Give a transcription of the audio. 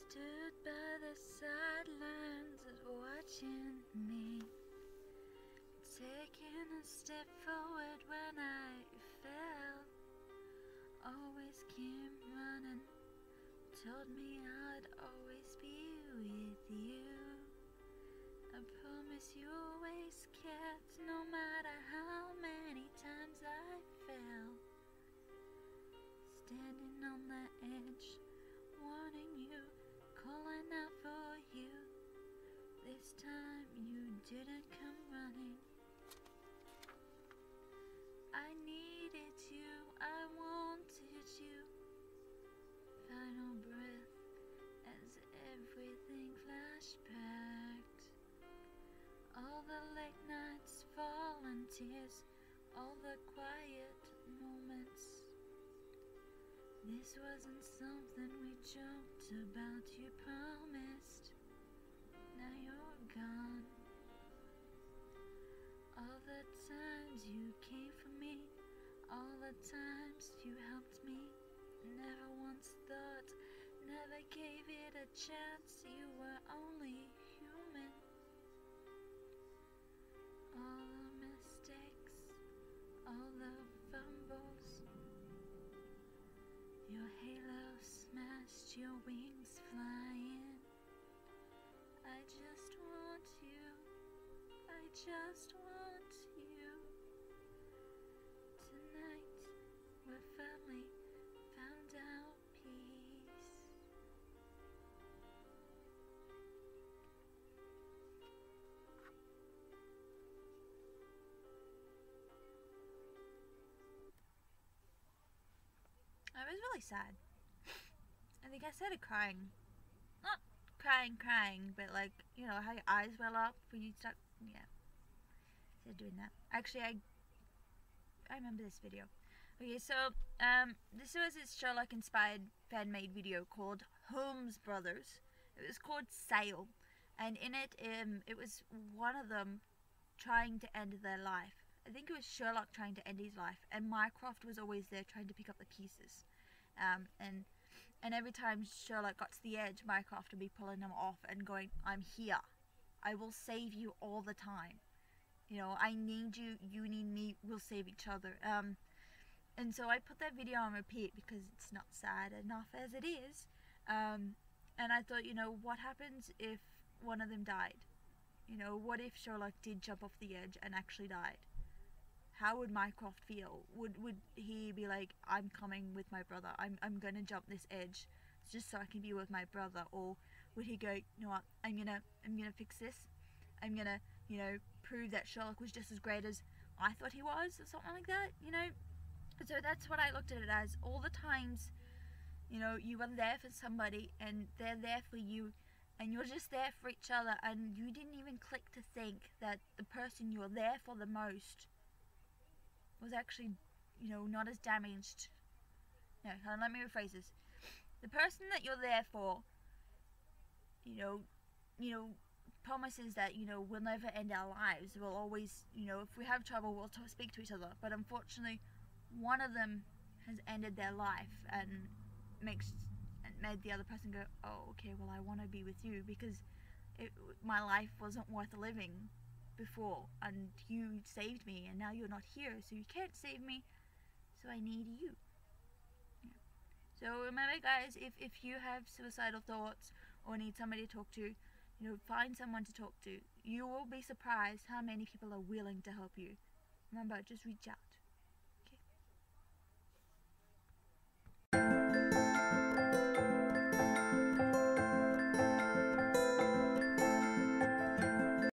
stood by the sidelines watching me, taking a step forward when I fell. Always came running, told me I'd always be with you. I promise you always kept, no matter how many times I fell. Standing on the edge, wanting you, calling out for you. This time you didn't come running. I needed you, I wanted you. Final breath as everything flashbacked. All the late nights, fallen tears, all the quiet moments. This wasn't something we joked about, you promised. Now you're gone. All the times you came for me, all the times you helped me. Never once thought, never gave it a chance, you were only human. All the mistakes, all the fumbles, your halo smashed, your wings flying. I just want you, I just want you. Tonight we're finally found our peace. I was really sad. I think I started crying. Not crying, but like, you know, how your eyes well up when you start, yeah. Started doing that. Actually, I remember this video. Okay, so, this was a Sherlock inspired fan-made video called Holmes Brothers. It was called Sale. And in it, it was one of them trying to end their life. I think it was Sherlock trying to end his life, and Mycroft was always there trying to pick up the pieces. And every time Sherlock got to the edge, Mycroft would be pulling him off and going, I'm here. I will save you all the time. You know, I need you, you need me, we'll save each other. And so I put that video on repeat because it's not sad enough as it is. And I thought, you know, what happens if one of them died? You know, what if Sherlock did jump off the edge and actually died? How would Mycroft feel? Would he be like, I'm coming with my brother, I'm gonna jump this edge just so I can be with my brother? Or would he go, you know what, I'm gonna fix this, I'm gonna, you know, prove that Sherlock was just as great as I thought he was, or something like that, you know? So that's what I looked at it as. All the times, you know, you were there for somebody and they're there for you, and you're just there for each other, and you didn't even click to think that the person you were there for the most was actually, you know, not as damaged. No, let me rephrase this. The person that you're there for, you know, promises that, you know, we'll never end our lives. We'll always, you know, if we have trouble, we'll speak to each other. But unfortunately, one of them has ended their life and made the other person go, oh, okay, well, I want to be with you because my life wasn't worth living before, and you saved me, and now you're not here, so you can't save me, so I need you. Yeah. So remember, guys, if you have suicidal thoughts or need somebody to talk to, you know, find someone to talk to. You will be surprised how many people are willing to help you. Remember, just reach out.